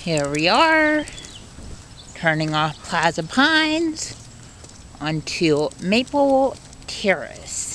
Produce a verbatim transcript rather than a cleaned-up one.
Here we are, turning off Plaza Pines onto Maple Terrace.